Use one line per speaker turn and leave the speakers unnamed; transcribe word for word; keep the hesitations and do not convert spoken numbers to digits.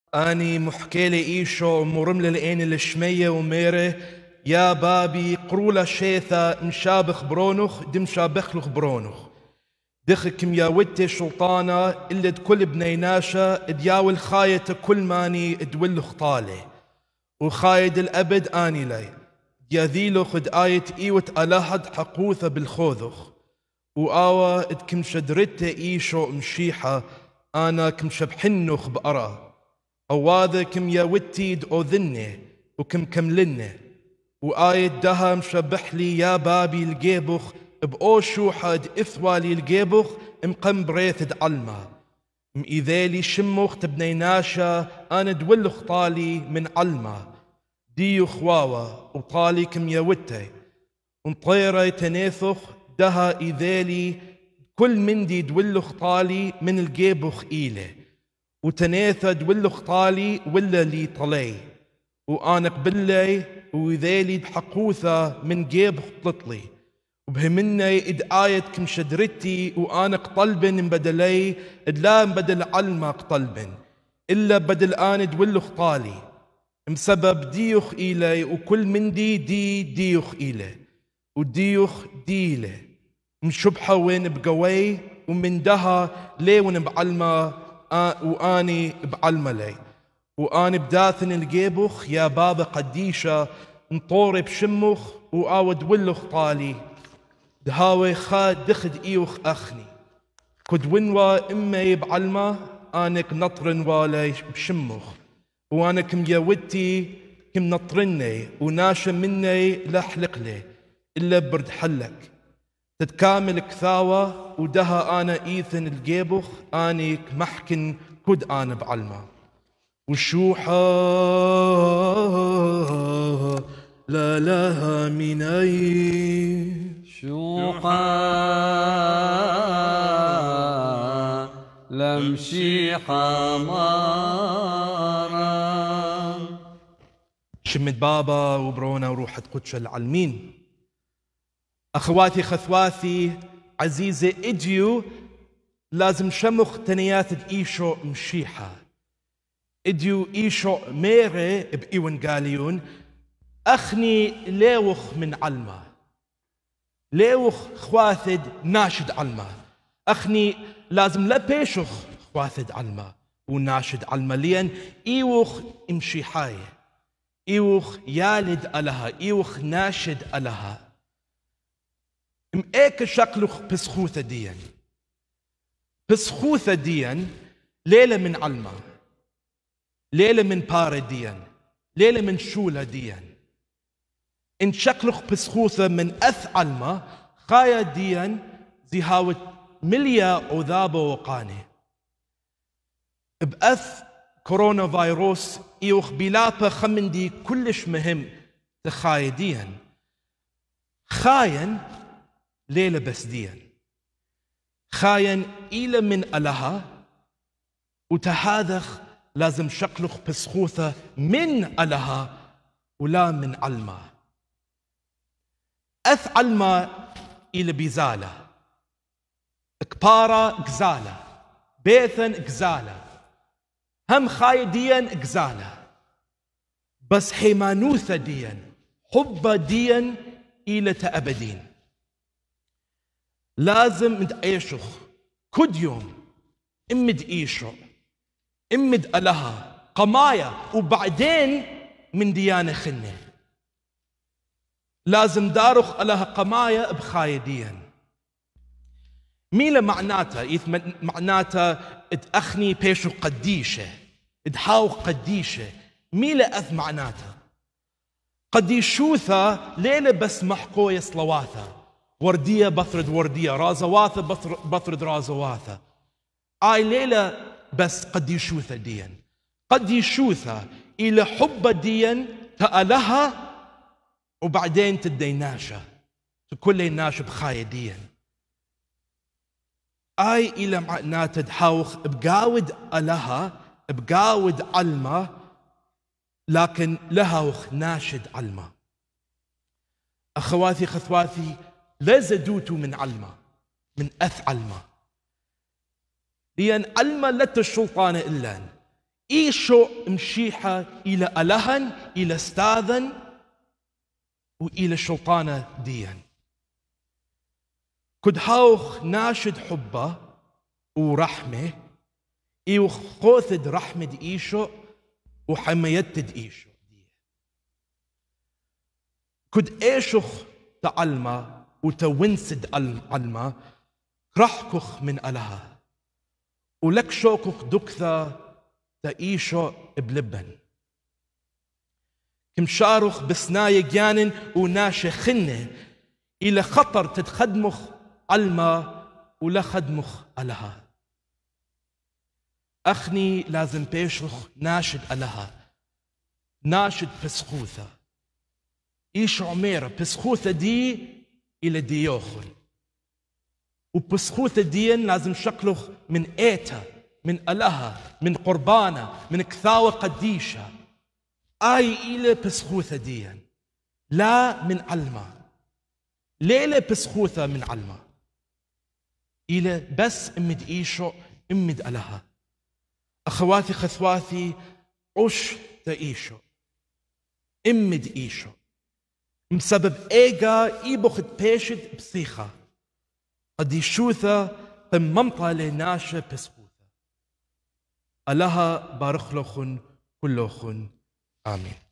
اني محكيلي ايشو مرمل العين الشمية وميره يا بابي قرولا شيثا مشابخ برونخ دم شابخلخ برونخ دخكم يا وتي شلطانة اللي كل بنيناشا دياول خاية كل ماني دولخ طالي وخايد الأبد آني لي يذيلو خد آية إيوت ألاحد حقوثة بالخوذخ وآوى ادكم شدرت إيشو مشيحة أنا كم شبحنخ بأرى أواذا كم يا وتي دأذني وكم كملني وآية دها مشبح لي يا بابي الجيبخ بأوشو حد إثوالي الجيبخ مقم بريث علما مإذالي شمخ تبنيناشا أنا دولخ طالي من علما ديو خواوا وطالي كم يوتي ونطيري تنيثخ دها إذالي كل من دي دولخ طالي من الجيبخ إيله وتنيثا دولخ طالي ولا لي طلي وأنا قبلي وذيلي بحقوثة من جيبخ طلطلي وبهمني إد آية كم شدرتي وأنا قطلبن من بدلي إد لا من بدل علما قطلبن إلا بدل آن دولخ طالي مسبب ديوخ إلي وكل من دي دي ديوخ إلي وديوخ ديلي مشبحة وين بقوي ومن دها لي وين بعلما وآني بعلما لي وآني بداثن الجيبخ يا بابا قديشة نطوري بشمخ وآود ولخ طالي دهاوي خاد دخد إيوخ أخني كد ونوا إما يبعلما آنك نطرن والي بشمخ وأنا كم يودتي كم نطرني وناشا مني لحلق لي إلا برد حلك تتكامل كثاوة ودها أنا إيثن الجيبخ آنيك محكن كد أنا بعلما وشوحا لا لها مني
شوحا لمشي حمارا
شمت بابا وبرونا وروحة قدش العلمين أخواتي خثواثي عزيزة إديو لازم شمخ تنيات إيشو مشيحة إديو إيشو ميري بإيون قاليون أخني ليوخ من علما ليوخ خواثد ناشد علما أخني لازم لا بيشخ خواثد علما وناشد علما لين إيوخ مشيحاية إيوخ يالد ألها إيوخ ناشد ألها ام ايك شكلخ بسخوثة ديان بسخوثة ديان ليلة من علما ليلة من بار ديان ليلة من شولة ديان ان شكلخ بسخوثة من اث علما خايا ديان زي هاوت مليا عذابة وقاني بأث كورونا فيروس ايوخ بلابة خمندي كلش مهم تخايا ديان خاين ليلة بس ديان خاين إلى من ألها وتهاذخ لازم شقلخ بسخوثة من ألها ولا من علما أث علما إلى بيزالة كبارة قزالة بيثن قزالة هم خاي ديان قزالة بس حيمانوثة ديان حب ديان إلى تأبدين لازم مد ايشخ كد يوم امد ايشو امد الها قمايا وبعدين من ديانة خنة لازم دارخ الها قمايا بخايدين ميلا معناتها معناتها اتأخني بيشو قديشة ادحاوخ قديشة ميلا اث معناتها قديشوثا ليلة بس محقوية صلواثا وردية بثرد وردية رازواثة بثرد رازواثة آي ليلة بس قد يشوثة ديا قد يشوثة إلى حب ديا تألها وبعدين تديناشا كل ناشا بخاية ديا آي إلى معناتها تحاوخ بقاود ألها بقاود علمة لكن لها وخ ناشد علمة أخواتي خثواتي لا زدوتوا من علمة من أث علمة لأن علمة لا الشلطان إلا إيشو مشيحة إلى ألهن إلى استاذن وإلى شلطانة ديان كد هاوخ ناشد حبه ورحمه إيو خوثد رحمة إيشو وحميتد إيشو كد إيشوخ تعلمه وتونسد علمه رحكخ من ألها ولك شوكخ دكثا تأيشو بلبن كم شاروخ بسناي جانن وناشي خنه إلى خطر تتخدمخ علما ولا خدمخ ألها أخني لازم بيشرخ ناشد ألها ناشد بسخوثة إيش عميرة بسخوثة دي إلى ديوخن وبسخوثة دين لازم شكلخ من إيتا من ألها من قربانة من كثاوة قديشة آي إلى بسخوثة دين لا من علمة ليلة بسخوثة من علمة إلى بس امد إيشو امد ألها أخواتي خثواتي عش تأيشو امد إيشو بسبب إيجا إيبوخت بيشد بصيخة قد يشوثة قممطة لناشة بسخوثة ألها بارخلوخن كلوخن آمين.